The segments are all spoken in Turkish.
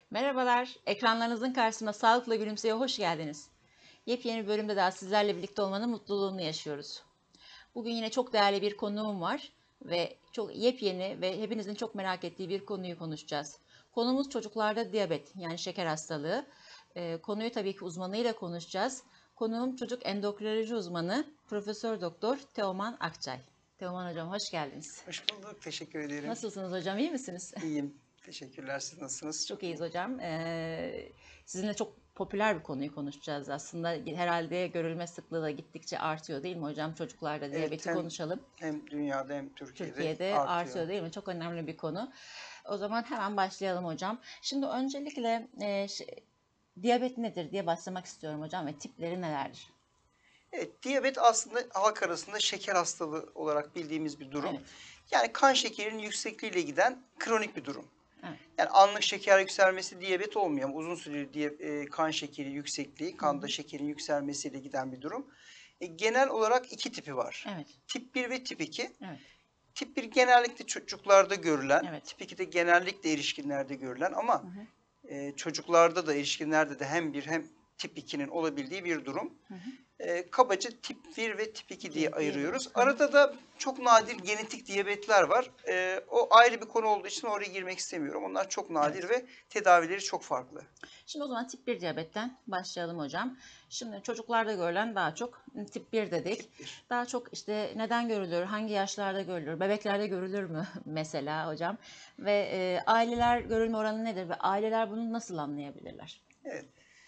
Merhabalar, ekranlarınızın karşısına Sağlıkla Gülümse'ye hoş geldiniz. Yepyeni bir bölümde daha sizlerle birlikte olmanın mutluluğunu yaşıyoruz. Bugün yine çok değerli bir konuğum var ve çok yepyeni ve hepinizin çok merak ettiği bir konuyu konuşacağız. Konumuz çocuklarda diyabet, yani şeker hastalığı. Konuyu tabii ki uzmanıyla konuşacağız. Konuğum çocuk endokrinoloji uzmanı Profesör Doktor Teoman Akçay. Teoman hocam hoş geldiniz. Hoş bulduk. Teşekkür ederim. Nasılsınız hocam, iyi misiniz? İyiyim. Teşekkürler. Siz nasılsınız? Çok iyiyiz hocam. Sizinle çok popüler bir konuyu konuşacağız aslında. Herhalde görülme sıklığı da gittikçe artıyor değil mi hocam? Çocuklarda diyabeti hem, konuşalım. hem dünyada hem Türkiye'de Artıyor değil mi? Çok önemli bir konu. O zaman hemen başlayalım hocam. Şimdi öncelikle diyabet nedir diye başlamak istiyorum hocam ve tipleri nelerdir? Evet, diyabet aslında halk arasında şeker hastalığı olarak bildiğimiz bir durum. Evet. Yani kan şekerinin yüksekliğiyle giden kronik bir durum. Evet. Yani anlık şeker yükselmesi diyabet olmuyor ama uzun süreli kan şekeri yüksekliği, kanda şekerin yükselmesiyle giden bir durum. Genel olarak iki tipi var. Evet. Tip 1 ve tip 2. Evet. Tip 1 genellikle çocuklarda görülen, Evet. tip 2 de genellikle erişkinlerde görülen ama çocuklarda da erişkinlerde de hem 1 hem tip 2'nin olabildiği bir durum. Kabaca tip 1 ve tip 2 diye ayırıyoruz. Arada da çok nadir genetik diyabetler var. O ayrı bir konu olduğu için oraya girmek istemiyorum. Onlar çok nadir ve tedavileri çok farklı. Şimdi o zaman tip 1 diyabetten başlayalım hocam. Şimdi çocuklarda görülen daha çok tip 1 dedik. Tip 1. Daha çok işte neden görülür, hangi yaşlarda görülür, bebeklerde görülür mü mesela hocam? Ve aileler görülme oranı nedir ve aileler bunu nasıl anlayabilirler? Evet.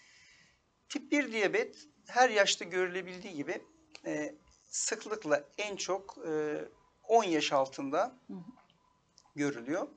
Tip 1 diyabet her yaşta görülebildiği gibi sıklıkla en çok 10 yaş altında görülüyor.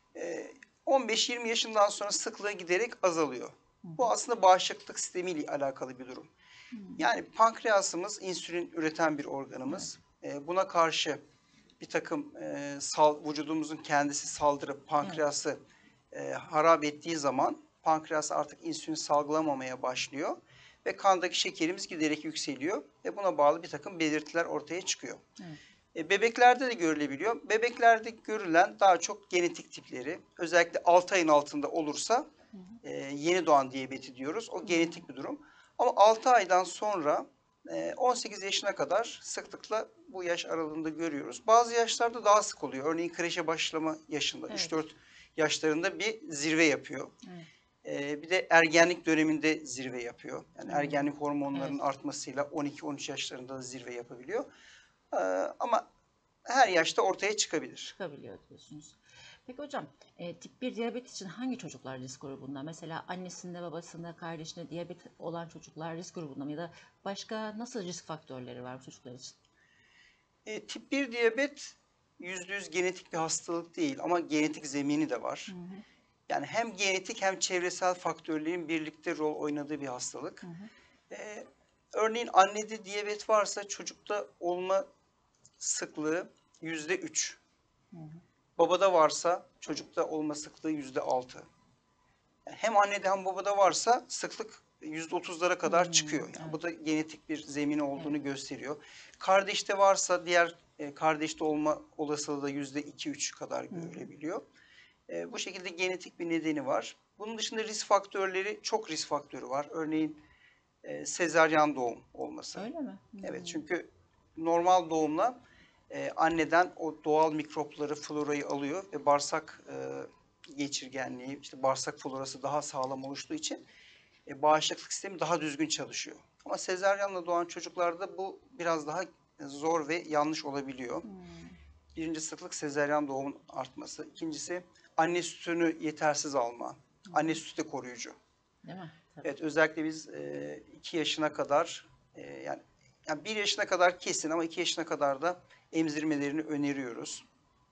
15-20 yaşından sonra sıklığı giderek azalıyor. Bu aslında bağışıklık sistemiyle alakalı bir durum. Yani pankreasımız insülin üreten bir organımız. Buna karşı bir takım vücudumuzun kendisi saldırıp pankreası harap ettiği zaman pankreas artık insülin salgılamamaya başlıyor ve kandaki şekerimiz giderek yükseliyor ve buna bağlı bir takım belirtiler ortaya çıkıyor. Bebeklerde de görülebiliyor. Bebeklerde görülen daha çok genetik tipleri, özellikle 6 ayın altında olursa yeni doğan diyabeti diyoruz. O genetik bir durum. Ama 6 aydan sonra 18 yaşına kadar sıklıkla bu yaş aralığında görüyoruz. Bazı yaşlarda daha sık oluyor. Örneğin kreşe başlama yaşında, 3-4 yaşlarında bir zirve yapıyor. Bir de ergenlik döneminde zirve yapıyor. Yani ergenlik hormonlarının artmasıyla 12-13 yaşlarında da zirve yapabiliyor. Ama her yaşta ortaya çıkabilir. Çıkabiliyor diyorsunuz. Peki hocam, tip 1 diyabet için hangi çocuklar risk grubunda? Mesela annesinde, babasında, kardeşinde diyabet olan çocuklar risk grubunda mı? Ya da başka nasıl risk faktörleri var bu çocuklar için? Tip 1 diyabet %100 genetik bir hastalık değil ama genetik zemini de var. Yani hem genetik hem çevresel faktörlerin birlikte rol oynadığı bir hastalık. Örneğin annede diyabet varsa çocukta olma sıklığı %3. Babada varsa çocukta olma sıklığı %6. Yani hem annede hem babada varsa sıklık %30'lara kadar çıkıyor. Yani bu da genetik bir zemini olduğunu gösteriyor. Kardeşte varsa diğer kardeşte olma olasılığı da %2-3 kadar görülebiliyor. Bu şekilde genetik bir nedeni var. Bunun dışında risk faktörleri, çok risk faktörü var. Örneğin sezaryen doğum olması. Öyle mi? Evet, çünkü normal doğumla anneden o doğal mikropları, florayı alıyor ve bağırsak geçirgenliği, işte bağırsak florası daha sağlam oluştuğu için bağışıklık sistemi daha düzgün çalışıyor. Ama sezaryenle doğan çocuklarda bu biraz daha zor ve yanlış olabiliyor. Birinci sıklık sezaryen doğumun artması. İkincisi anne sütünü yetersiz alma. Anne sütü de koruyucu. Değil mi? Tabii. Evet, özellikle biz 2 yaşına kadar yani 1 yaşına kadar kesin ama 2 yaşına kadar da emzirmelerini öneriyoruz.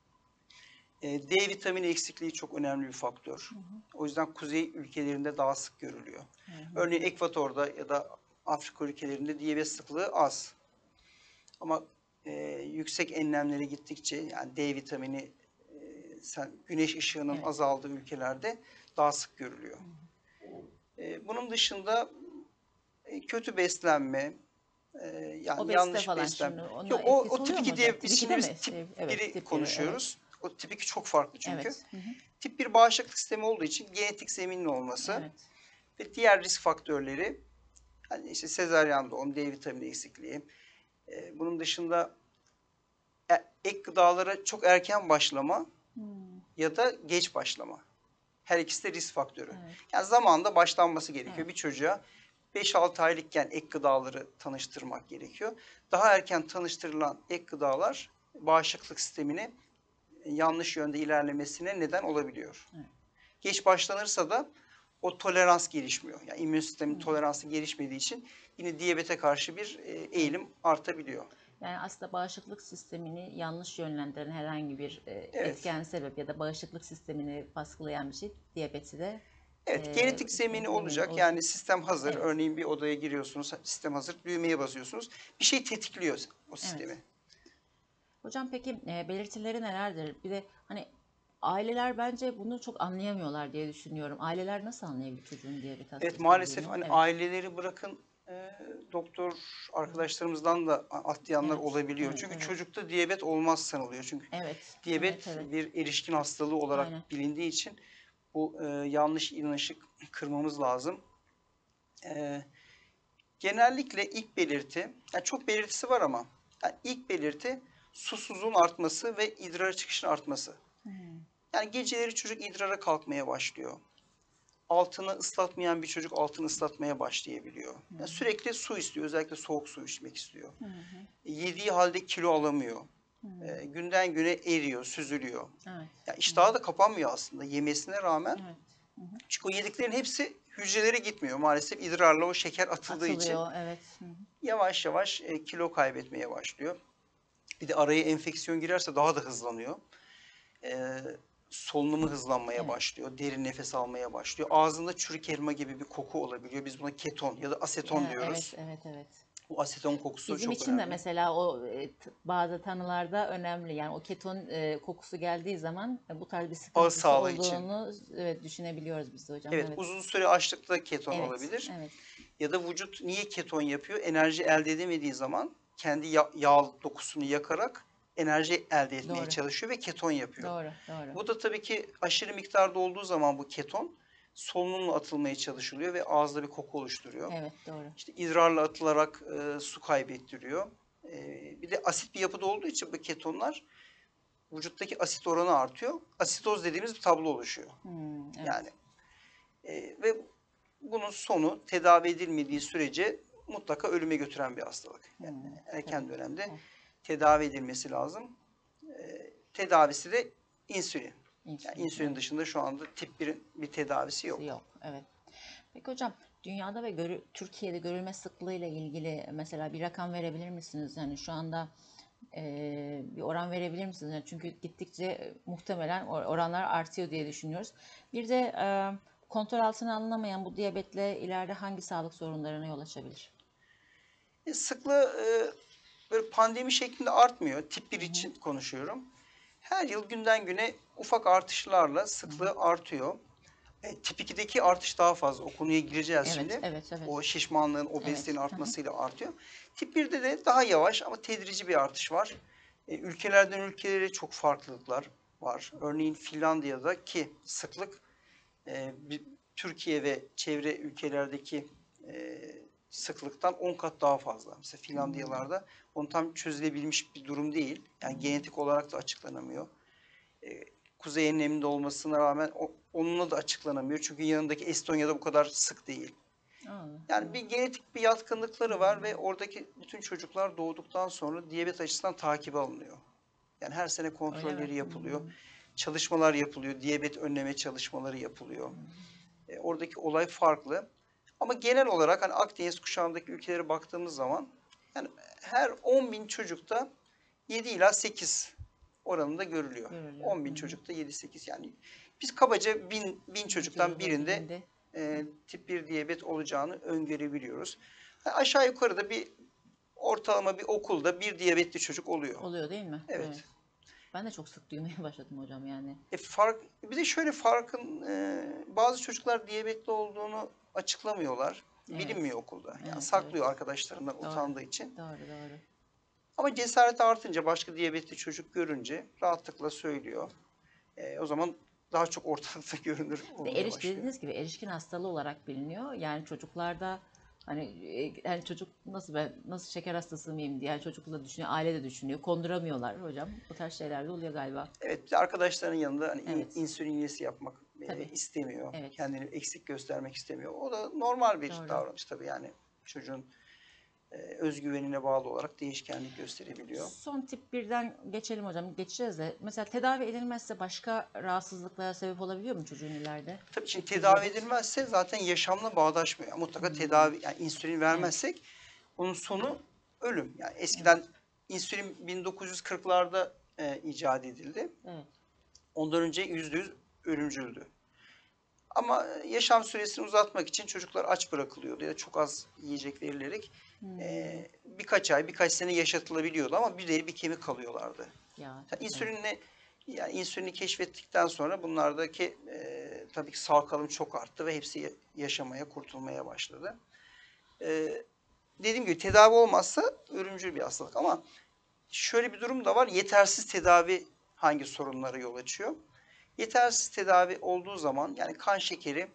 D vitamini eksikliği çok önemli bir faktör. O yüzden kuzey ülkelerinde daha sık görülüyor. Örneğin Ekvator'da ya da Afrika ülkelerinde diyabet sıklığı az. Ama yüksek enlemlere gittikçe yani D vitamini güneş ışığının azaldığı ülkelerde daha sık görülüyor. Bunun dışında kötü beslenme, yani Obezite yanlış falan beslenme. şimdi onunla Yok, etkisi o tip oluyor mu 2 hocam? diye Tip 2'de şimdi mi? biz tip Evet, 1'i tip 1'i, konuşuyoruz. O tip 2 çok farklı çünkü. Tip 1 bağışıklık sistemi olduğu için genetik zeminin olması Evet. ve diğer risk faktörleri, hani işte sezaryen doğum, D vitamini eksikliği, bunun dışında ek gıdalara çok erken başlama ya da geç başlama. Her ikisi de risk faktörü. Evet. Yani zamanında başlanması gerekiyor. Evet. Bir çocuğa 5-6 aylıkken ek gıdaları tanıştırmak gerekiyor. Daha erken tanıştırılan ek gıdalar bağışıklık sistemini yanlış yönde ilerlemesine neden olabiliyor. Evet. Geç başlanırsa da o tolerans gelişmiyor. Yani immün sistemin toleransı gelişmediği için yine diyabete karşı bir eğilim artabiliyor. Yani aslında bağışıklık sistemini yanlış yönlendiren herhangi bir Evet. etken sebep ya da bağışıklık sistemini baskılayan bir şey diyabeti de Evet, genetik zemini olacak. oluşum. Yani sistem hazır. Evet. Örneğin bir odaya giriyorsunuz, sistem hazır. Düğmeye basıyorsunuz. Bir şey tetikliyor o sistemi. Evet. Hocam peki belirtileri nelerdir? Bir de hani aileler bence bunu çok anlayamıyorlar diye düşünüyorum. Aileler nasıl anlayabilir çocuğun diyabet Evet, hastası maalesef olduğunu? hani Evet. aileleri bırakın, doktor arkadaşlarımızdan da atlayanlar Evet. olabiliyor. Evet. Çünkü Evet. çocukta diyabet olmaz sanılıyor. Çünkü Evet. Evet. diyabet Evet. bir erişkin hastalığı olarak Aynen. bilindiği için bu yanlış inanışı kırmamız lazım. E, Genellikle ilk belirti, yani çok belirtisi var ama yani ilk belirti susuzluğun artması ve idrar çıkışının artması. Yani geceleri çocuk idrara kalkmaya başlıyor. Altını ıslatmayan bir çocuk altını ıslatmaya başlayabiliyor. Yani sürekli su istiyor, özellikle soğuk su içmek istiyor. Yediği halde kilo alamıyor. Günden güne eriyor, süzülüyor. Evet. Yani iştahı da kapanmıyor aslında yemesine rağmen. Evet. Çünkü o yediklerin hepsi hücrelere gitmiyor. Maalesef idrarla o şeker atıldığı için Atılıyor. Evet. yavaş yavaş kilo kaybetmeye başlıyor. Bir de araya enfeksiyon girerse daha da hızlanıyor. E, Solunumu hızlanmaya Evet. başlıyor. Derin nefes almaya başlıyor. Ağzında çürük elma gibi bir koku olabiliyor. Biz buna keton ya da aseton Evet. diyoruz. Evet. Evet. Bu aseton kokusu Bizim çok için de önemli. mesela o bazı tanılarda önemli. Yani o keton kokusu geldiği zaman bu tarz bir Ağız sıkıntısı sağlığı için. olduğunu evet düşünebiliyoruz biz de hocam. Evet, Evet. uzun süre açlıkta keton Evet. olabilir. Evet. Ya da vücut niye keton yapıyor? Enerji elde edemediği zaman kendi yağ dokusunu yakarak enerji elde etmeye Doğru. çalışıyor ve keton yapıyor. Doğru. Doğru. Bu da tabii ki aşırı miktarda olduğu zaman bu keton solunumla atılmaya çalışılıyor ve ağızda bir koku oluşturuyor. Evet. Doğru. İşte idrarla atılarak su kaybettiriyor. Bir de asit bir yapıda olduğu için bu ketonlar vücuttaki asit oranı artıyor. Asitoz dediğimiz bir tablo oluşuyor. Evet. Yani ve bunun sonu tedavi edilmediği sürece mutlaka ölüme götüren bir hastalık. Yani erken Tabii. dönemde Evet. tedavi edilmesi lazım. Tedavisi de insülin. Yani İnsülin. insülin Evet. dışında şu anda tip 1'in bir tedavisi yok. Yok. Evet. Peki hocam dünyada ve Türkiye'de görülme sıklığıyla ilgili mesela bir rakam verebilir misiniz? Yani şu anda bir oran verebilir misiniz? Yani çünkü gittikçe muhtemelen oranlar artıyor diye düşünüyoruz. Bir de kontrol altına alınamayan bu diyabetle ileride hangi sağlık sorunlarına yol açabilir? Sıklığı böyle pandemi şeklinde artmıyor. Tip 1 için konuşuyorum. Her yıl günden güne ufak artışlarla sıklığı artıyor. Tip 2'deki artış daha fazla. O konuya gireceğiz Evet, şimdi. evet, evet. O şişmanlığın, Evet. obezitenin artmasıyla artıyor. Tip 1'de de daha yavaş ama tedrici bir artış var. Ülkelerden ülkelere çok farklılıklar var. Örneğin Finlandiya'daki sıklık Türkiye ve çevre ülkelerdeki e, sıklıktan 10 kat daha fazla. Mesela Finlandiyalarda onu tam çözülebilmiş bir durum değil. Yani genetik olarak da açıklanamıyor. Kuzey enleminde olmasına rağmen onunla da açıklanamıyor. Çünkü yanındaki Estonya'da bu kadar sık değil. Allah. Yani bir genetik bir yatkınlıkları var ve oradaki bütün çocuklar doğduktan sonra diyabet açısından takibe alınıyor. Yani her sene Öyle mi? kontrolleri yapılıyor. Çalışmalar yapılıyor. Diyabet önleme çalışmaları yapılıyor. Oradaki olay farklı. Ama genel olarak hani Akdeniz kuşağındaki ülkelere baktığımız zaman yani her 10 bin çocukta 7 ila 8 oranında görülüyor. Görülüyor. 10 bin çocukta 7-8 yani biz kabaca bin çocuktan Çocuğun birinde birinde tip 1 diyabet olacağını öngörebiliyoruz. Yani aşağı yukarı da bir ortalama bir okulda bir diyabetli çocuk oluyor. oluyor değil mi? Evet. Evet. Ben de çok sık duymaya başladım hocam yani. Bir de şöyle farkın bazı çocuklar diyabetli olduğunu açıklamıyorlar. Evet. Bilinmiyor okulda. Yani Evet, evet. saklıyor arkadaşlarından Doğru. utandığı için. Doğru, doğru. Ama cesareti artınca başka diyabetli çocuk görünce rahatlıkla söylüyor. O zaman daha çok ortalıkta görünür Ve olmaya başlıyor. dediğiniz gibi erişkin hastalığı olarak biliniyor. Yani çocuklarda hani yani çocuk nasıl şeker hastası mıyım diye yani çocuk da düşünüyor, aile de düşünüyor. Konduramıyorlar hocam. Bu tarz şeyler de oluyor galiba. Evet, bir de arkadaşlarının yanında hani Evet. insülin iğnesi yapmak Tabii. istemiyor. Evet. Kendini eksik göstermek istemiyor. O da normal bir Doğru. davranış tabii yani. Çocuğun özgüvenine bağlı olarak değişkenlik gösterebiliyor. Son tip birden geçelim hocam. Geçeceğiz de. Mesela tedavi edilmezse başka rahatsızlıklara sebep olabiliyor mu çocuğun ileride? Tabii şimdi Tip bir tedavi diyabet. edilmezse zaten yaşamla bağdaşmıyor. Mutlaka tedavi, yani insülin Evet. vermezsek onun sonu ölüm. Yani Evet. eskiden insülin 1940'larda icat edildi. Evet. Ondan önce %100 ölümcüldü. Ama yaşam süresini uzatmak için çocuklar aç bırakılıyordu ya da çok az yiyecek verilerek birkaç ay, birkaç sene yaşatılabiliyordu ama bir deri bir kemik kalıyorlardı. Ya, Yani evet. insülini keşfettikten sonra bunlardaki tabii ki sağ kalım çok arttı ve hepsi yaşamaya, kurtulmaya başladı. Dediğim gibi tedavi olmazsa ölümcül bir hastalık ama şöyle bir durum da var. Yetersiz tedavi hangi sorunlara yol açıyor? Yetersiz tedavi olduğu zaman yani kan şekeri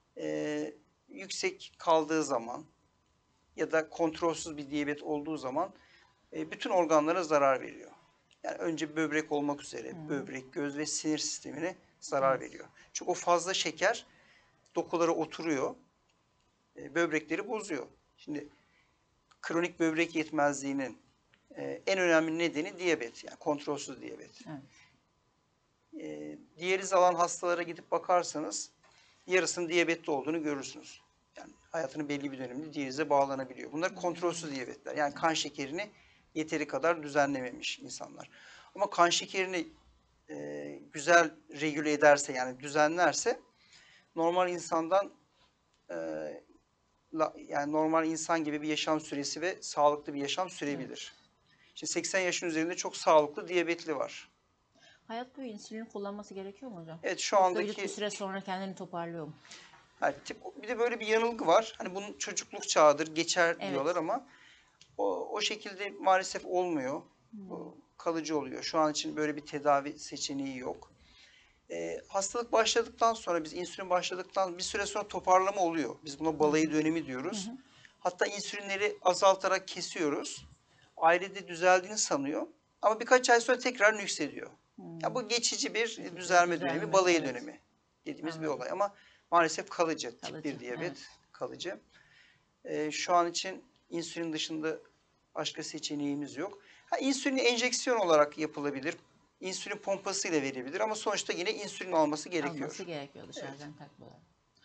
yüksek kaldığı zaman ya da kontrolsüz bir diyabet olduğu zaman bütün organlara zarar veriyor. Yani önce böbrek olmak üzere böbrek, göz ve sinir sistemine zarar Evet. veriyor. Çünkü o fazla şeker dokulara oturuyor, böbrekleri bozuyor. Şimdi kronik böbrek yetmezliğinin en önemli nedeni diyabet, yani kontrolsüz diyabet. Evet. Diyaliz alan hastalara gidip bakarsanız yarısının diyabetli olduğunu görürsünüz. Yani hayatının belli bir döneminde diyalize bağlanabiliyor. Bunlar kontrolsüz diyabetler. Yani kan şekerini yeteri kadar düzenlememiş insanlar. Ama kan şekerini güzel regüle ederse yani düzenlerse normal insandan e, yani normal insan gibi bir yaşam süresi ve sağlıklı bir yaşam Evet. sürebilir. Şimdi 80 yaşın üzerinde çok sağlıklı diyabetli var. Hayat boyu insülin kullanması gerekiyor mu hocam? Evet şu Yoksa vücut bir andaki süre sonra kendini toparlıyor mu? bir de böyle bir yanılgı var. Hani bunun çocukluk çağıdır, geçer diyorlar Evet. ama o şekilde maalesef olmuyor. Bu kalıcı oluyor. Şu an için böyle bir tedavi seçeneği yok. Hastalık başladıktan sonra biz insülin başladıktan bir süre sonra toparlama oluyor. Biz buna balayı dönemi diyoruz. Hatta insülinleri azaltarak kesiyoruz. Ailede düzeldiğini sanıyor. Ama birkaç ay sonra tekrar nüksediyor. Ya bu geçici bir Geçici düzelme dönemi, düzelme. balayı Evet. dönemi dediğimiz bir Anladım. olay. Ama maalesef kalıcı. Tip Kalıcı. 1 diyabet Evet. kalıcı. Şu an için insülin dışında başka seçeneğimiz yok. İnsülin enjeksiyon olarak yapılabilir. İnsülin pompası ile verebilir ama sonuçta yine insülin alması Alması gerekiyor. gerekiyor Evet. dışarıdan takmadan.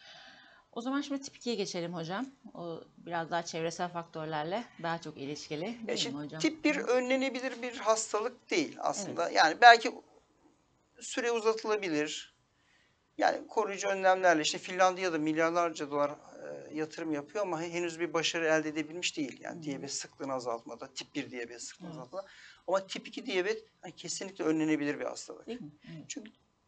O zaman şimdi tip 2'ye geçelim hocam. O biraz daha çevresel faktörlerle daha çok ilişkili değil mi Şimdi hocam? tip 1 önlenebilir bir hastalık değil aslında. Evet. Yani belki süre uzatılabilir. Yani koruyucu önlemlerle işte Finlandiya'da milyarlarca dolar yatırım yapıyor ama henüz bir başarı elde edebilmiş değil. Yani diyabet sıklığını azaltmada, tip 1 diyabet sıklığını Evet. azaltmada. Ama tip 2 diyabet kesinlikle önlenebilir bir hastalık. Değil mi? Evet. Çünkü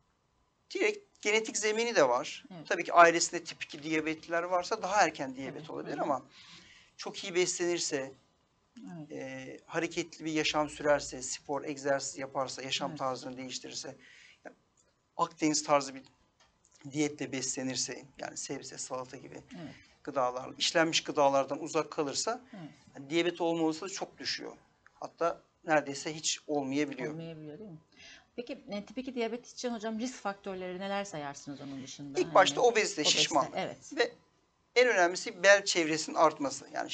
direkt genetik zemini de var. Evet. Tabii ki ailesinde tip 2 diyabetliler varsa daha erken diyabet Tabii. olabilir ama çok iyi beslenirse, Evet. hareketli bir yaşam sürerse, spor, egzersiz yaparsa, yaşam Evet. tarzını değiştirirse, yani Akdeniz tarzı bir diyetle beslenirse, yani sebze, salata gibi Evet. gıdalarla, işlenmiş gıdalardan uzak kalırsa Evet. yani diyabet olma olasılığı çok düşüyor. Hatta neredeyse hiç olmayabiliyor. Olmayabiliyor değil mi? Peki tip 2 diyabet için hocam risk faktörleri neler sayarsınız onun dışında? İlk başta Hani obezite, obezite. şişmanlık Evet. ve en önemlisi bel çevresinin artması. Yani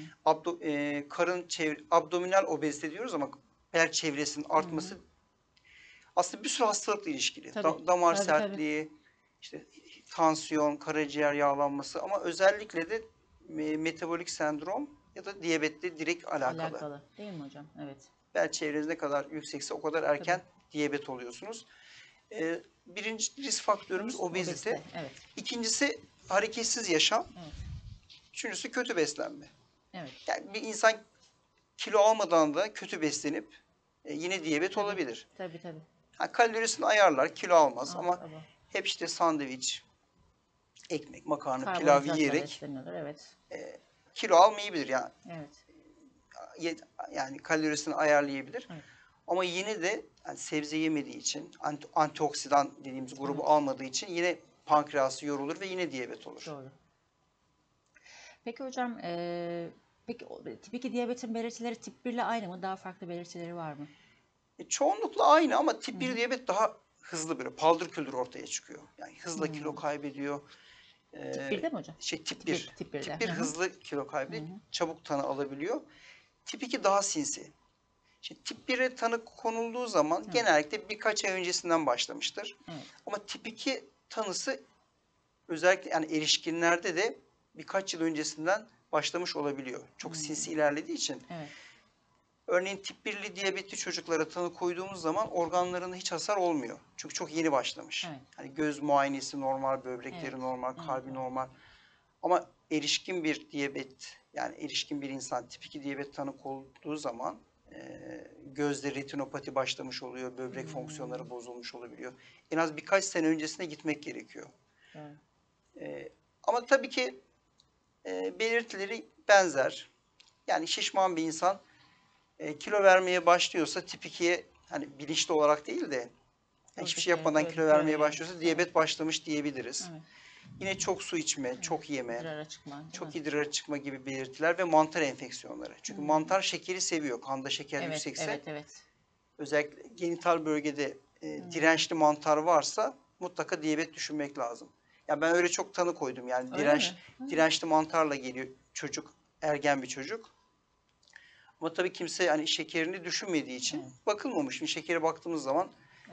karın abdominal obezite diyoruz ama bel çevresinin artması aslında bir sürü hastalıkla ilişkili. Tabii. Damar Tabii tabii. sertliği, işte tansiyon, karaciğer yağlanması ama özellikle de metabolik sendrom ya da diyabetle direkt alakalı. Alakalı. Değil mi hocam? Evet. Bel çevreniz ne kadar yüksekse o kadar Tabii. erken diyabet oluyorsunuz. Birinci risk faktörümüz Temiz obezite. obezite. Evet. İkincisi hareketsiz yaşam. Evet. Üçüncüsü kötü beslenme. Evet. Yani bir insan kilo almadan da kötü beslenip yine diyabet Tabii. olabilir. Tabii tabii. Kalorisini ayarlar, kilo almaz ama Ama hep işte sandviç, ekmek, makarna, pilav karbonhidratla yiyerek besleniyorlar. Evet. kilo almayabilir. Yani, Evet. yani kalorisini ayarlayabilir. Evet. Ama yine de yani sebze yemediği için, antioksidan dediğimiz grubu almadığı için yine pankreası yorulur ve yine diyabet olur. Doğru. Peki hocam, peki tip 2 diyabetin belirtileri tip 1 ile aynı mı? Daha farklı belirtileri var mı? Çoğunlukla aynı ama tip 1 diyabet daha hızlı, böyle paldır küldür ortaya çıkıyor. Yani hızla kilo kaybediyor. Tip 1'de mi hocam? Tip 1. Tip 1'de. Tip 1 hızlı kilo kaybediyor. Çabuk tanı alabiliyor. Tip 2 daha sinsi. Şimdi tip 1'e tanı konulduğu zaman genellikle birkaç ay öncesinden başlamıştır. Evet. Ama tip 2 tanısı özellikle yani erişkinlerde de birkaç yıl öncesinden başlamış olabiliyor. Çok sinsi ilerlediği için. Evet. Örneğin tip 1'li diyabetli çocuklara tanı koyduğumuz zaman organlarında hiç hasar olmuyor. Çünkü çok yeni başlamış. Evet. Hani göz muayenesi normal, böbrekleri Evet. normal, Evet. kalbi normal. Ama erişkin bir diyabet, yani erişkin bir insan tip 2 diyabet tanı konduğu zaman gözde retinopati başlamış oluyor, böbrek fonksiyonları bozulmuş olabiliyor. En az birkaç sene öncesine gitmek gerekiyor. Ama tabii ki belirtileri benzer. Yani şişman bir insan kilo vermeye başlıyorsa tip 2'ye hani bilinçli olarak değil de hiçbir şey yapmadan kilo vermeye başlıyorsa diyabet başlamış diyebiliriz. Evet. Yine çok su içme, çok yeme, İdrara çıkma. çok idrara çıkma gibi belirtiler ve mantar enfeksiyonları. Çünkü mantar şekeri seviyor. Kanda şeker Evet, yüksekse evet. özellikle genital bölgede dirençli mantar varsa mutlaka diyabet düşünmek lazım. Ya ben öyle çok tanı koydum. Yani Öyle mi? dirençli mantarla geliyor çocuk, ergen bir çocuk. Ama tabii kimse hani şekerini düşünmediği için bakılmamış. Şimdi şekere baktığımız zaman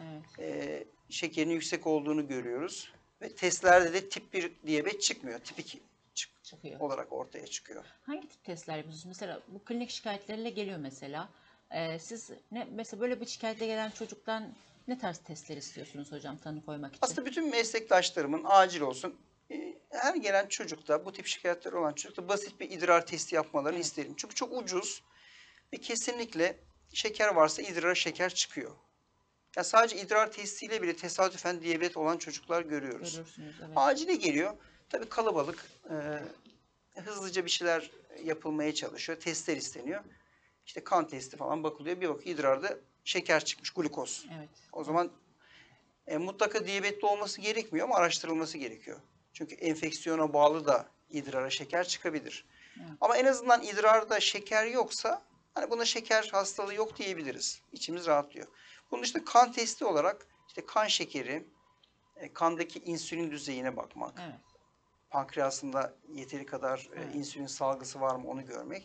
şekerin yüksek olduğunu görüyoruz. Ve testlerde de tip 1 diyabet çıkmıyor. Tip 2 Çıkıyor. olarak ortaya çıkıyor. Hangi tip testler yapıyorsunuz? Mesela bu klinik şikayetleriyle geliyor mesela. Siz mesela böyle bir şikayetle gelen çocuktan ne tarz testler istiyorsunuz hocam tanı koymak için? Aslında bütün meslektaşlarımın acil olsun her gelen çocukta, bu tip şikayetleri olan çocukta basit bir idrar testi yapmalarını isterim. Çünkü çok ucuz ve kesinlikle şeker varsa idrara şeker çıkıyor. Ya sadece idrar testiyle bile tesadüfen diyabet olan çocuklar görüyoruz. Görürsünüz, evet. Acile geliyor. Tabii kalabalık, hızlıca bir şeyler yapılmaya çalışıyor. Testler isteniyor. İşte kan testi falan bakılıyor. Bir bakıyor idrarda şeker çıkmış, glukoz. Evet. O zaman mutlaka diyabetli olması gerekmiyor ama araştırılması gerekiyor. Çünkü enfeksiyona bağlı da idrara şeker çıkabilir. Evet. Ama en azından idrarda şeker yoksa hani buna şeker hastalığı yok diyebiliriz. İçimiz rahatlıyor. Bunun dışında kan testi olarak işte kan şekeri, kandaki insülin düzeyine bakmak. Evet. Pankreasında yeteri kadar insülin salgısı var mı onu görmek.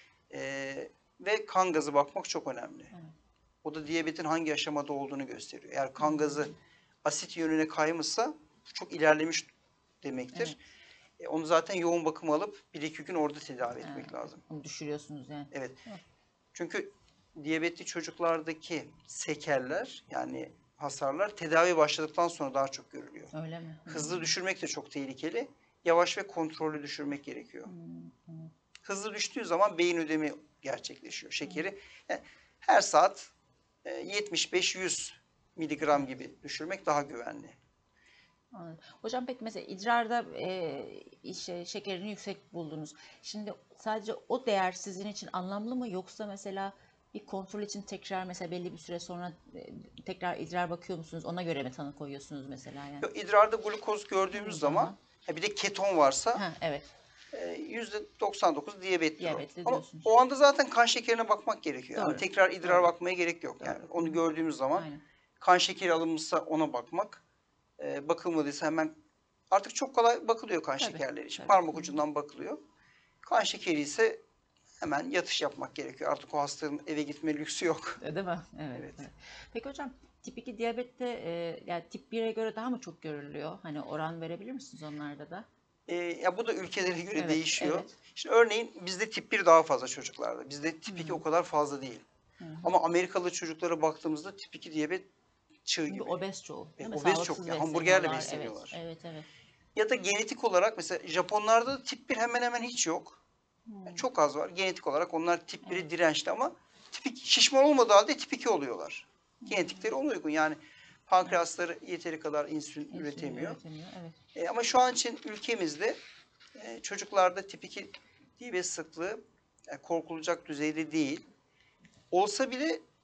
Ve kan gazı bakmak çok önemli. Evet. O da diyabetin hangi aşamada olduğunu gösteriyor. Eğer kan gazı asit yönüne kaymışsa çok ilerlemiş demektir. Onu zaten yoğun bakım alıp 1-2 gün orada tedavi etmek lazım. Onu düşürüyorsunuz yani. Evet. Çünkü diyabetli çocuklardaki sekeller yani hasarlar tedavi başladıktan sonra daha çok görülüyor. Öyle mi? Hızlı düşürmek de çok tehlikeli. Yavaş ve kontrollü düşürmek gerekiyor. Hızlı düştüğü zaman beyin ödemi gerçekleşiyor şekeri. Yani her saat 75-100 miligram gibi düşürmek daha güvenli. Anladım. Hocam peki mesela idrarda şekerini yüksek buldunuz. Şimdi sadece o değer sizin için anlamlı mı yoksa mesela bir kontrol için tekrar mesela belli bir süre sonra tekrar idrar bakıyor musunuz? Ona göre mi tanı koyuyorsunuz mesela yani? İdrarda glukoz gördüğümüz zaman bir de keton varsa Evet. %99 diyabettir o. Diyabetli Ama diyorsunuz. o anda zaten kan şekerine bakmak gerekiyor. Yani Doğru. tekrar idrara Doğru. bakmaya gerek yok. Yani onu gördüğümüz zaman Aynen. kan şekeri alınmışsa ona bakmak. Bakılmadıysa hemen artık çok kolay bakılıyor kan şekerleri için. Tabii. Parmak ucundan bakılıyor. Kan şekeri ise hemen yatış yapmak gerekiyor. Artık o hastanın eve gitme lüksü yok. Değil mi? Evet. Peki hocam tip 2 diyabette yani tip 1'e göre daha mı çok görülüyor? Hani oran verebilir misiniz onlarda da? Ya bu da ülkelere göre Evet, değişiyor. evet. Şimdi örneğin bizde tip 1 daha fazla çocuklarda. Bizde tip 2 o kadar fazla değil. Ama Amerikalı çocuklara baktığımızda tip 2 diyabet çığ Çünkü gibi. obez çoğu. Değil mi? Obez çok. Sağlıksız Ya, hamburgerle besleniyorlar. besleniyorlar. Evet. Ya da genetik olarak mesela Japonlarda da tip 1 hemen hemen hiç yok. Yani çok az var. Genetik olarak onlar tip 1'e dirençli ama tip 2, şişman olmadığı halde tip 2 oluyorlar. Genetikleri ona uygun. Yani pankreasları yeteri kadar insülin üretemiyor. Evet. Ama şu an için ülkemizde çocuklarda tip 2 diyabet sıklığı korkulacak düzeyde değil. Olsa bile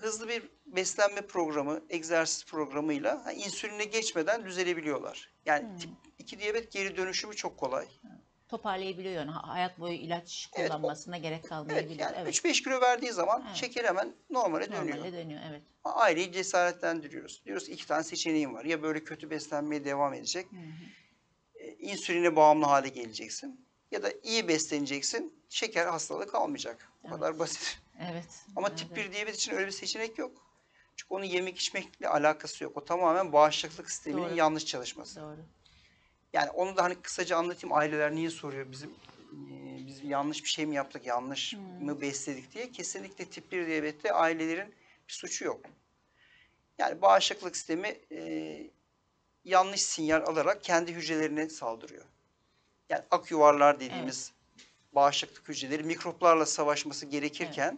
hızlı bir beslenme programı, egzersiz programıyla insüline geçmeden düzelebiliyorlar. Yani tip 2 diyabet geri dönüşümü çok kolay. Toparlayabiliyor yani hayat boyu ilaç Evet, kullanmasına gerek evet kalmayabiliyor. yani Evet. 3-5 kilo verdiği zaman Evet. şeker hemen normale dönüyor. Normale dönüyor. Evet. Aileyi cesaretlendiriyoruz. Diyoruz ki 2 tane seçeneğin var. Ya böyle kötü beslenmeye devam edecek, insüline bağımlı hale geleceksin. Ya da iyi besleneceksin, şeker hastalığı kalmayacak. Bu Evet. kadar basit. Evet. Ama Evet. tip 1 diyabet için öyle bir seçenek yok. Çünkü onun yemek içmekle alakası yok. O tamamen bağışıklık sisteminin Doğru. yanlış çalışması. Doğru. Yani onu da hani kısaca anlatayım. Aileler niye soruyor biz yanlış bir şey mi yaptık, yanlış mı besledik diye. Kesinlikle tip 1 diyabette ailelerin bir suçu yok. Yani bağışıklık sistemi yanlış sinyal alarak kendi hücrelerine saldırıyor. Yani ak yuvarlar dediğimiz bağışıklık hücreleri mikroplarla savaşması gerekirken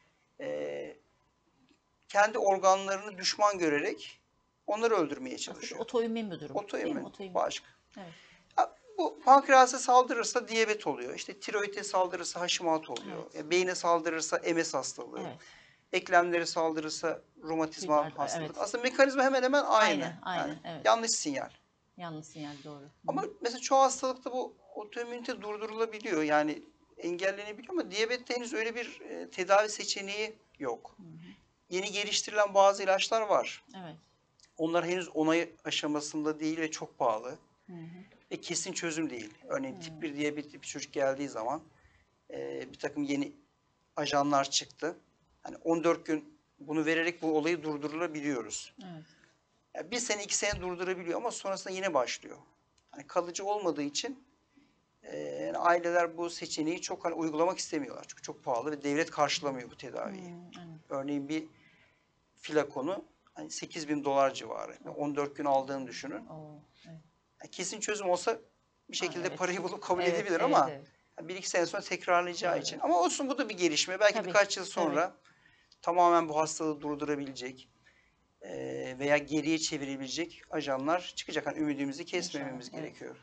kendi organlarını düşman görerek onları öldürmeye Aslında çalışıyor. otoimmün bir durum. Değil mi? Otoimmün, Otoimmün. bağışıklık. Evet. Bu pankreasa saldırırsa diyabet oluyor. İşte tiroide saldırırsa Hashimoto oluyor. Evet. Beyne saldırırsa MS hastalığı. Evet. Eklemlere saldırırsa romatizmal hastalık. Evet. Aslında mekanizma hemen hemen aynı. Aynı. Yani Evet. yanlış sinyal. Yanlış sinyal doğru. Ama mesela çoğu hastalıkta bu otoimmünite durdurulabiliyor. Yani engellenebiliyor ama diyabette henüz öyle bir tedavi seçeneği yok. Yeni geliştirilen bazı ilaçlar var. Evet. Onlar henüz onay aşamasında değil ve çok pahalı. Ve kesin çözüm değil. Örneğin tip 1 diyabetli bir çocuk geldiği zaman bir takım yeni ajanlar çıktı. Hani 14 gün bunu vererek bu olayı durdurulabiliyoruz. Evet. Yani 1 sene 2 sene durdurabiliyor ama sonrasında yine başlıyor. Hani kalıcı olmadığı için yani aileler bu seçeneği çok hani uygulamak istemiyorlar. Çünkü çok pahalı ve devlet karşılamıyor bu tedaviyi. Evet. Örneğin bir flakonu hani $8.000 civarı. 14 gün aldığını düşünün. Evet. Yani kesin çözüm olsa bir şekilde Evet. parayı bulup kabul Evet. edebilir Evet. ama Evet. bir iki sene sonra tekrarlayacağı için. Doğru. Ama olsun bu da bir gelişme. Belki Tabii. birkaç yıl Tabii. sonra tamamen bu hastalığı durdurabilecek veya geriye çevirebilecek ajanlar çıkacak. Hani ümidimizi kesmememiz İnşallah. Evet. gerekiyor.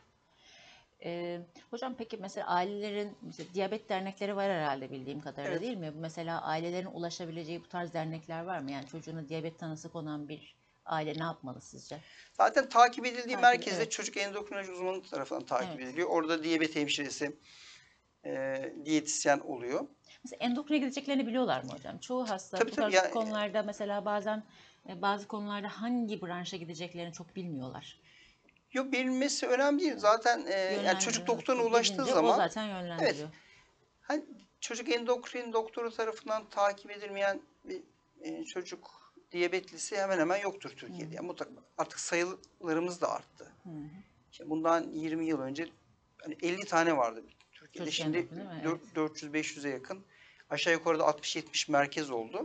Hocam peki mesela ailelerin mesela diyabet dernekleri var herhalde bildiğim kadarıyla Evet. değil mi? Mesela ailelerin ulaşabileceği bu tarz dernekler var mı? Yani çocuğuna diyabet tanısı konan bir aile ne yapmalı sizce? Zaten takip edildiği merkezde Evet. çocuk endokrinoloji uzmanı tarafından takip Evet. ediliyor. Orada diyabet hemşiresi, diyetisyen oluyor. Mesela endokrine gideceklerini biliyorlar mı hocam? Çoğu hasta Tabii bu tabii. tarz Yani, konularda mesela bazen bazı konularda hangi branşa gideceklerini çok bilmiyorlar. yok bilinmesi önemli değil. Zaten yani çocuk Yönlendiriyor. doktoruna ulaştığı Gidince o zaman zaten evet. yönlendiriyor. Hani çocuk endokrin doktoru tarafından takip edilmeyen bir çocuk diyabetlisi hemen hemen yoktur Türkiye'de. Yani mutlaka artık sayılarımız da arttı. Şimdi bundan 20 yıl önce hani 50 tane vardı Türkiye'de. Çocuk Şimdi endokrini değil mi? Evet. 400-500'e yakın. Aşağı yukarıda 60-70 merkez oldu.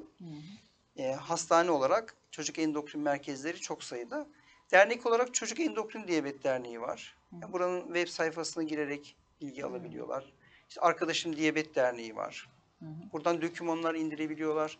Hastane olarak çocuk endokrin merkezleri çok sayıda. Dernek olarak Çocuk Endokrin Diyabet Derneği var. Yani buranın web sayfasına girerek bilgi alabiliyorlar. İşte Arkadaşım Diyabet Derneği var. Buradan dokümanlar indirebiliyorlar.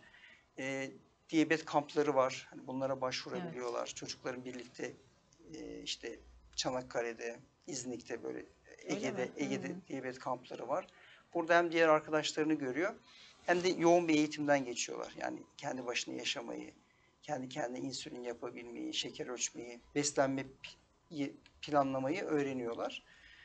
Diyabet kampları var. Hani bunlara başvurabiliyorlar. Evet. Çocukların birlikte işte Çanakkale'de, İznik'te böyle Öyle mi? Ege'de diyabet kampları var. Burada hem diğer arkadaşlarını görüyor hem de yoğun bir eğitimden geçiyorlar. Yani kendi başına yaşamayı, kendi kendine insülin yapabilmeyi, şeker ölçmeyi, beslenme planlamayı öğreniyorlar.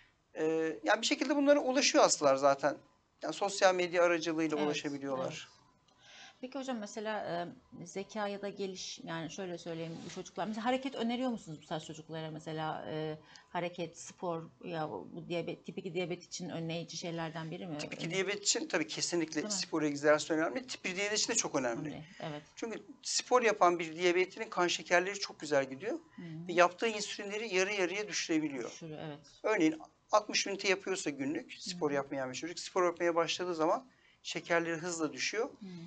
Yani bir şekilde bunlara ulaşıyor hastalar zaten. Yani sosyal medya aracılığıyla Evet. Evet. ulaşabiliyorlar. Peki hocam mesela zeka ya da yani şöyle söyleyeyim bu çocuklar mesela hareket öneriyor musunuz bu tarz çocuklara mesela hareket, spor ya bu diyabet tip 2 diyabet için önleyici şeylerden biri mi? Tip 2 diyabet için tabii kesinlikle Değil mi? spor egzersiz önemli. Tip 1 diyabet için de çok önemli. Önemli. Evet. Çünkü spor yapan bir diyabetlinin kan şekerleri çok güzel gidiyor. Ve yaptığı insülinleri yarı yarıya düşürebiliyor. Düşürüyor, evet. Örneğin 60 ünite yapıyorsa günlük spor yapmayan bir çocuk spor yapmaya başladığı zaman şekerleri hızla düşüyor.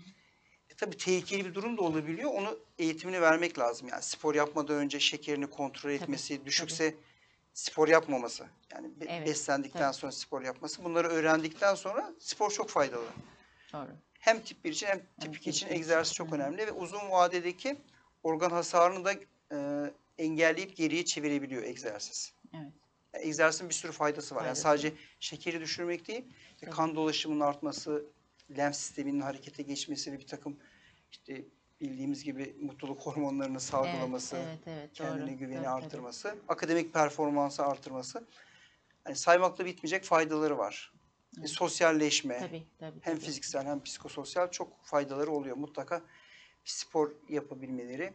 Tabii tehlikeli bir durum da olabiliyor. Onu eğitimini vermek lazım. Yani spor yapmadan önce şekerini kontrol etmesi, düşükse spor yapmaması. Yani Evet. beslendikten Tabii. sonra spor yapması. Bunları öğrendikten sonra spor çok faydalı. Doğru. Hem tip 1 için hem tip 2 için egzersiz çok önemli ve uzun vadedeki organ hasarını da engelleyip geriye çevirebiliyor egzersiz. Evet. Yani egzersizin bir sürü faydası var. Yani sadece şekeri düşürmek değil, kan dolaşımının artması, lenf sisteminin harekete geçmesi ve bir takım işte bildiğimiz gibi mutluluk hormonlarını Evet, salgılaması, evet, evet, kendine doğru. güveni Tabii, tabii. artırması, akademik performansı artırması. Hani saymakla bitmeyecek faydaları var. Evet. Sosyalleşme, Tabii, tabii, hem tabii. fiziksel hem psikososyal çok faydaları oluyor. Mutlaka bir spor yapabilmeleri.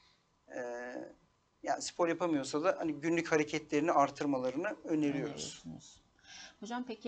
Yani spor yapamıyorsa da hani günlük hareketlerini artırmalarını öneriyoruz. Öneriyorsunuz. Hocam peki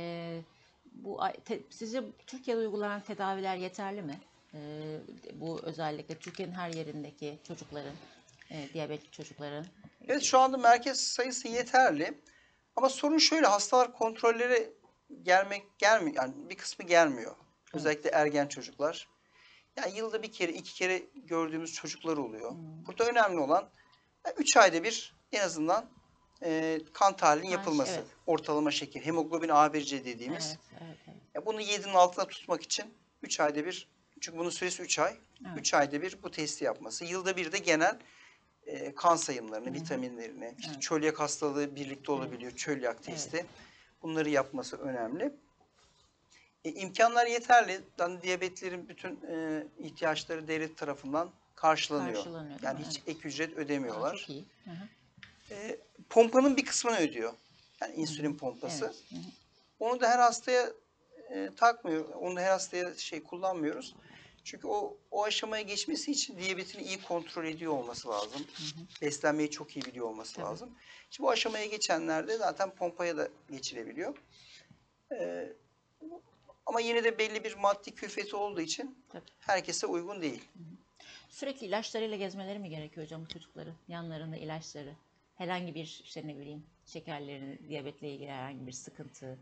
sizce Türkiye'de uygulanan tedaviler yeterli mi? Bu özellikle Türkiye'nin her yerindeki çocukların, diyabetik çocukların. Evet, şu anda merkez sayısı yeterli. Ama sorun şöyle, hastalar kontrollere gelmiyor. Yani bir kısmı gelmiyor. Evet. Özellikle ergen çocuklar. Yani yılda bir kere, iki kere gördüğümüz çocuklar oluyor. Burada önemli olan 3 ayda bir en azından kan tahlilinin yapılması. Evet. Ortalama şeker, hemoglobin A1C dediğimiz. Evet, evet, evet. Ya bunu 7'nin altına tutmak için 3 ayda bir, çünkü bunun süresi 3 ay. Evet. 3 ayda bir bu testi yapması. Yılda bir de genel kan sayımlarını, vitaminlerini, işte Evet. çölyak hastalığı birlikte olabiliyor, çölyak testi. Bunları yapması önemli. İmkanlar yeterli. Yani diyabetlerin bütün ihtiyaçları devlet tarafından karşılanıyor. Karşılanıyor, değil Yani mi? hiç Evet. ek ücret Aa, ödemiyorlar. çok iyi. Hı hı. Pompanın bir kısmını ödüyor. Yani insülin pompası. Evet. Hı hı. Onu da her hastaya takmıyor. Onu da her hastaya kullanmıyoruz. Çünkü o aşamaya geçmesi için diyabetini iyi kontrol ediyor olması lazım. Beslenmeyi çok iyi biliyor olması Tabii. lazım. Şimdi bu aşamaya geçenlerde zaten pompaya da geçilebiliyor. Ama yine de belli bir maddi külfeti olduğu için Tabii. herkese uygun değil. Sürekli ilaçlarıyla gezmeleri mi gerekiyor hocam bu çocukların? Yanlarında ilaçları. Herhangi bir işte ne bileyim şekerlerini, diyabetle ilgili herhangi bir sıkıntı.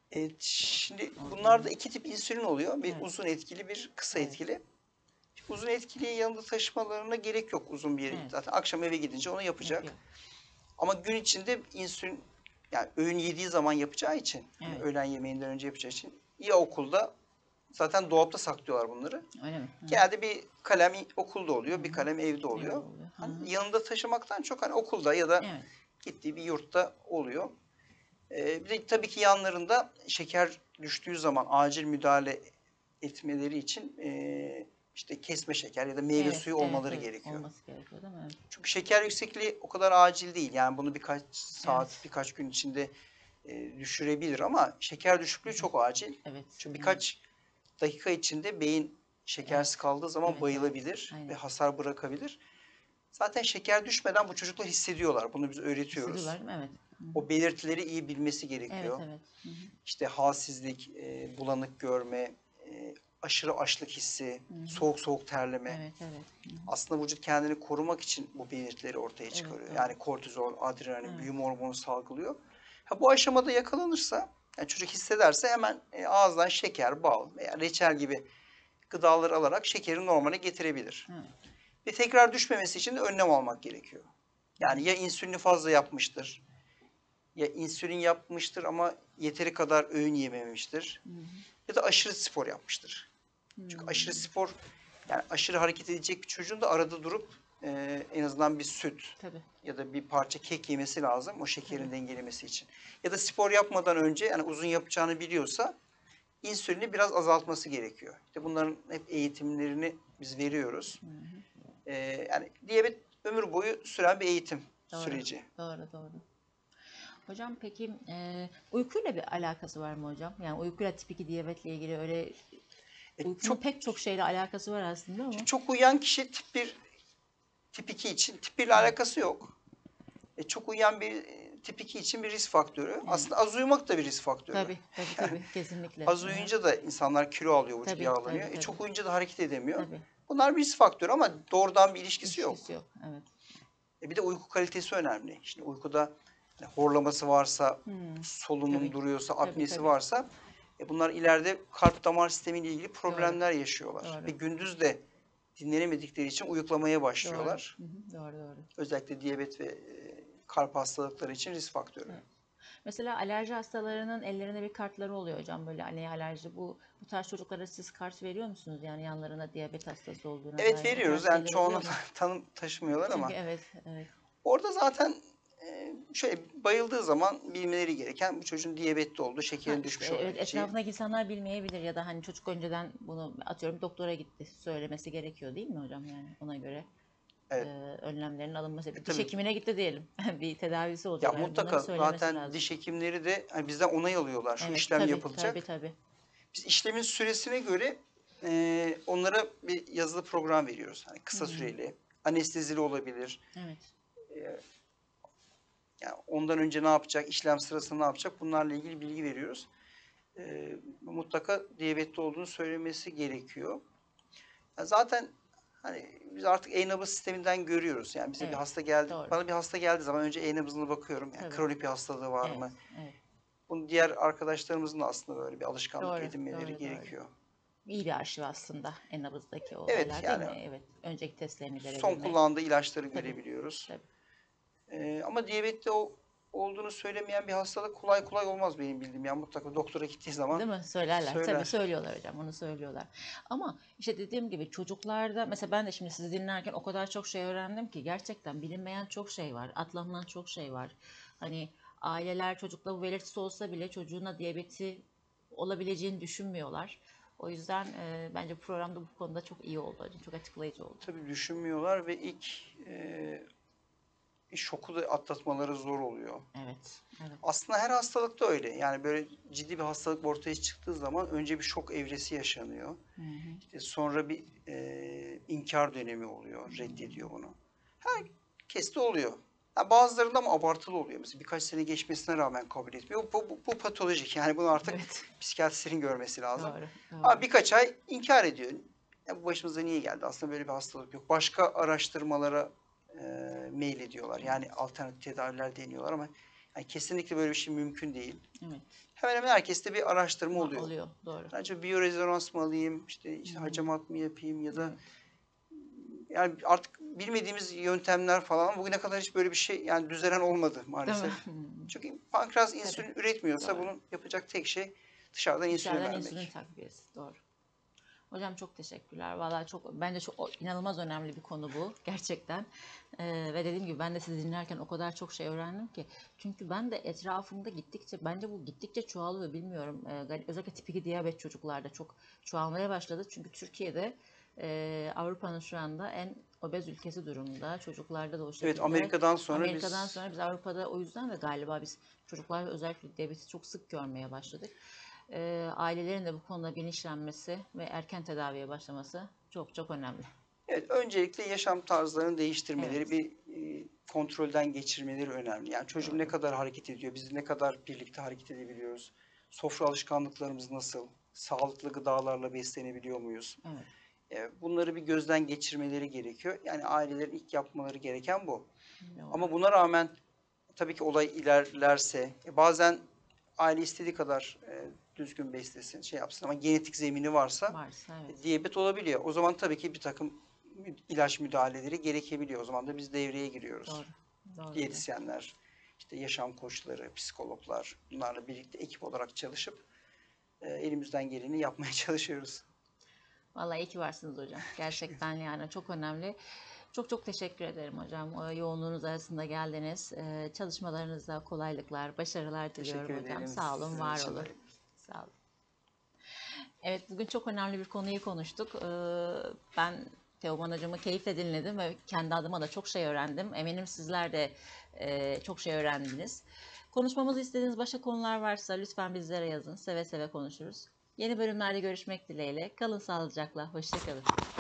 Şimdi Oldu bunlarda mu? iki tip insülin oluyor. Bir Evet. uzun etkili, bir kısa Evet. etkili. Şimdi uzun etkiliyi yanında taşımalarına gerek yok uzun bir yere. Evet. Zaten akşam eve gidince onu yapacak. Yapıyor. Ama gün içinde insülin, yani öğün yediği zaman yapacağı için, hani Evet. öğlen yemeğinden önce yapacağı için, ya okulda zaten dolapta saklıyorlar bunları. Öyle mi? Hı. Genelde bir kalem okulda oluyor, bir kalem evde Evde oluyor. oluyor. Hı Hani hı. yanında taşımaktan çok hani okulda ya da Evet. gittiği bir yurtta oluyor. Bir de tabii ki yanlarında şeker düştüğü zaman acil müdahale etmeleri için işte kesme şeker ya da meyve Evet, suyu evet, olmaları evet. gerekiyor. Olması gerekiyor değil mi? Evet. Çünkü şeker yüksekliği o kadar acil değil. Yani bunu birkaç saat, Evet. birkaç gün içinde düşürebilir ama şeker düşüklüğü çok acil. Evet. Çünkü birkaç dakika içinde beyin şekersiz Evet. kaldığı zaman Evet, evet. bayılabilir ve Aynen. hasar bırakabilir. Zaten şeker düşmeden bu çocuklar hissediyorlar. Bunu biz öğretiyoruz. Hissediyorlar değil mi? Evet. Hı hı. O belirtileri iyi bilmesi Evet, gerekiyor. evet. Hı hı. İşte halsizlik, bulanık görme, aşırı açlık hissi, soğuk soğuk terleme. Evet, evet. Hı hı. Aslında vücut kendini korumak için bu belirtileri ortaya Evet, çıkarıyor. doğru. Yani kortizol, adrenalin, Evet. büyüme hormonu salgılıyor. Bu aşamada yakalanırsa, yani çocuk hissederse hemen ağızdan şeker, bal veya reçel gibi gıdaları alarak şekeri normale getirebilir. Evet. Ve tekrar düşmemesi için de önlem almak gerekiyor. Yani ya insülini fazla yapmıştır, ya insülin yapmıştır ama yeteri kadar öğün yememiştir. Ya da aşırı spor yapmıştır. Çünkü aşırı spor, yani aşırı hareket edecek bir çocuğun da arada durup en azından bir süt Tabii. ya da bir parça kek yemesi lazım o şekerin Tabii. dengelemesi için. Ya da spor yapmadan önce, yani uzun yapacağını biliyorsa, insülini biraz azaltması gerekiyor. İşte bunların hep eğitimlerini biz veriyoruz. Yani diyabet ömür boyu süren bir eğitim Doğru. süreci. Doğru, doğru. Hocam peki uykuyla bir alakası var mı hocam? Yani uykuyla tip 2 diyabetle ilgili öyle uykunun Çok pek çok şeyle alakası var aslında ama. çok uyuyan kişi tip 1, tip 2 için, tip 1 ile Evet. alakası yok. Çok uyuyan bir tip 2 için bir risk faktörü. Evet. Aslında az uyumak da bir risk faktörü. Tabii, tabii, Yani tabii. Kesinlikle. az Hı hı. uyuyunca da insanlar kilo alıyor, vücut Tabii, yağlanıyor. tabii, tabii. Çok uyuyunca da hareket edemiyor. Tabii. Bunlar bir risk faktörü ama doğrudan bir ilişkisi yok. İlişkisi yok. Evet. Bir de uyku kalitesi önemli. Şimdi uykuda horlaması varsa, solunum Tabii. duruyorsa, Tabii, apnesi tabii. varsa bunlar ileride kalp damar sistemiyle ilgili problemler yaşıyorlar. Doğru. Ve gündüz de dinlenemedikleri için uyuklamaya Doğru. başlıyorlar. Hı hı. Doğru, doğru. Özellikle diyabet ve kalp hastalıkları için risk faktörü. Evet. Mesela alerji hastalarının ellerinde bir kartları oluyor hocam, böyle hani alerji. Bu tarz çocuklara siz kart veriyor musunuz? Yani yanlarında diyabet hastası olduğuna Evet, dair o veriyoruz. tarz Yani şeyler çoğunu oluyor mu? tanım taşımıyorlar Çünkü ama evet, evet. orada zaten şöyle bayıldığı zaman bilmeleri gereken bu çocuğun diyabetli olduğu, şekerin İşte düşmüş evet, olabileceği. etrafındaki insanlar bilmeyebilir ya da hani çocuk önceden bunu atıyorum doktora gitti söylemesi gerekiyor değil mi hocam, yani ona göre Evet. önlemlerin alınması. Bir diş Tabii. hekimine gitti diyelim. Bir tedavisi Ya olacak. Yani bunları mutlaka söylemesi zaten lazım. diş hekimleri de hani bizden onay alıyorlar. Şu Evet, işlem tabii tabii yapılacak. tabii. Biz işlemin süresine göre onlara bir yazılı program veriyoruz. Hani kısa Hmm, süreli, anestezili olabilir. evet. E, Yani ondan önce ne yapacak, işlem sırasında ne yapacak, bunlarla ilgili bilgi veriyoruz. Mutlaka diyabetli olduğunu söylemesi gerekiyor. Ya zaten hani biz artık e-nabız sisteminden görüyoruz. Yani bize bir Evet. hasta geldi, Doğru. bana bir hasta geldiği zaman önce e-nabızına bakıyorum. Yani Tabii. kronik bir hastalığı var Evet. mı? Evet. Bunu diğer arkadaşlarımızın da aslında böyle bir alışkanlık Doğru. edinmeleri Doğru. Doğru. gerekiyor. İyi bir arşiv aslında en nabızdaki Evet olaylar değil yani mi? Evet. Önceki testlerini son görebilmek. kullandığı ilaçları Tabii. görebiliyoruz. Tabii. Ama diyabette olduğunu söylemeyen bir hastalık kolay kolay olmaz benim bildiğim. Yani mutlaka doktora gittiği zaman Değil mi? Söylerler. Tabii söyler. söylüyorlar hocam. Onu söylüyorlar. Ama işte dediğim gibi çocuklarda mesela ben de şimdi sizi dinlerken o kadar çok şey öğrendim ki gerçekten bilinmeyen çok şey var. Atlanılan çok şey var. Hani aileler çocukla bu belirtisi olsa bile çocuğuna diyabeti olabileceğini düşünmüyorlar. O yüzden bence bu programda bu konuda çok iyi oldu hocam. Çok açıklayıcı oldu. Tabii düşünmüyorlar ve ilk şoku da atlatmaları zor oluyor. Evet. Evet. Aslında her hastalıkta öyle. Yani böyle ciddi bir hastalık ortaya çıktığı zaman önce bir şok evresi yaşanıyor. Hı hı. İşte sonra bir inkar dönemi oluyor. Reddediyor bunu. Herkes de oluyor. Ha, bazılarında ama abartılı oluyor. Mesela birkaç sene geçmesine rağmen kabul etmiyor. Bu patolojik. Yani bunu artık Evet. psikiyatristlerin görmesi lazım. Doğru. Ama Doğru. birkaç ay inkar ediyor. Ya bu başımıza niye geldi? Aslında böyle bir hastalık yok. Başka araştırmalara e, mail ediyorlar. Yani Evet. alternatif tedaviler deniyorlar ama yani kesinlikle böyle bir şey mümkün değil. Evet. Hemen hemen herkeste bir araştırma Ama oluyor. oluyor. Doğru. Acaba biyorezonans mı alayım, işte Hmm. hacamat mı yapayım ya da Evet. yani artık bilmediğimiz yöntemler falan bugüne kadar hiç böyle bir şey yani düzelen olmadı Değil mi? maalesef. Çünkü pankreas Tabii. insülin üretmiyorsa Doğru. bunun yapacak tek şey dışarıdan insülin Dışarıdan insülin vermek. takviyesi. Doğru. Hocam çok teşekkürler. Vallahi çok bence çok inanılmaz önemli bir konu bu gerçekten. Ve dediğim gibi ben de sizi dinlerken o kadar çok şey öğrendim ki. Çünkü ben de etrafımda gittikçe bence bu gittikçe çoğalıyor bilmiyorum. Özellikle tip 2 diyabet çocuklarda çok çoğalmaya başladı. Çünkü Türkiye'de Avrupa'nın şu anda en obez ülkesi durumda. Çocuklarda da o Evet, şekilde. Amerika'dan sonra Amerika'dan biz sonra biz Avrupa'da o yüzden de galiba biz çocuklar özellikle diyabeti çok sık görmeye başladık. Ailelerin de bu konuda bilinçlenmesi ve erken tedaviye başlaması çok çok önemli. evet öncelikle yaşam tarzlarını değiştirmeleri, Evet, bir kontrolden geçirmeleri önemli. Yani çocuğum ne doğru. kadar hareket ediyor, biz ne kadar birlikte hareket edebiliyoruz, sofra alışkanlıklarımız nasıl, sağlıklı gıdalarla beslenebiliyor muyuz? Evet, Bunları bir gözden geçirmeleri gerekiyor. Yani ailelerin ilk yapmaları gereken bu. doğru. Ama buna rağmen tabii ki olay ilerlerse bazen aile istediği kadar düzgün beslesin, şey yapsın ama genetik zemini varsa Varsa evet. diyabet olabiliyor. O zaman tabii ki bir takım ilaç müdahaleleri gerekebiliyor. O zaman da biz devreye giriyoruz. Doğru. Doğru hocam. Diyetisyenler, işte yaşam koçları, psikologlar bunlarla birlikte ekip olarak çalışıp elimizden geleni yapmaya çalışıyoruz. Vallahi iyi ki varsınız hocam. Gerçekten yani çok önemli. Çok çok teşekkür ederim hocam. O yoğunluğunuz arasında geldiniz. Çalışmalarınızda kolaylıklar, başarılar Teşekkür diliyorum hocam. ederim Sağ olun, sizin var için olun. de. Sağ olun. Evet, bugün çok önemli bir konuyu konuştuk. Ben Teoman hocamı keyifle dinledim ve kendi adıma da çok şey öğrendim. Eminim sizler de çok şey öğrendiniz. Konuşmamızı istediğiniz başka konular varsa lütfen bizlere yazın. Seve seve konuşuruz. Yeni bölümlerde görüşmek dileğiyle. Kalın sağlıcakla. Hoşça kalın.